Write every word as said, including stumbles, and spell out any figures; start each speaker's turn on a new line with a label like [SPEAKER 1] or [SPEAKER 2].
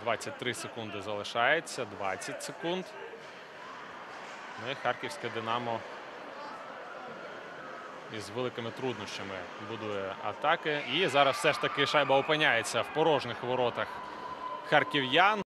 [SPEAKER 1] двадцять три секунди залишається. двадцять секунд. Ну і харківське «Динамо» із великими труднощами будує атаки. І зараз все ж таки шайба опиняється в порожніх воротах харків'ян.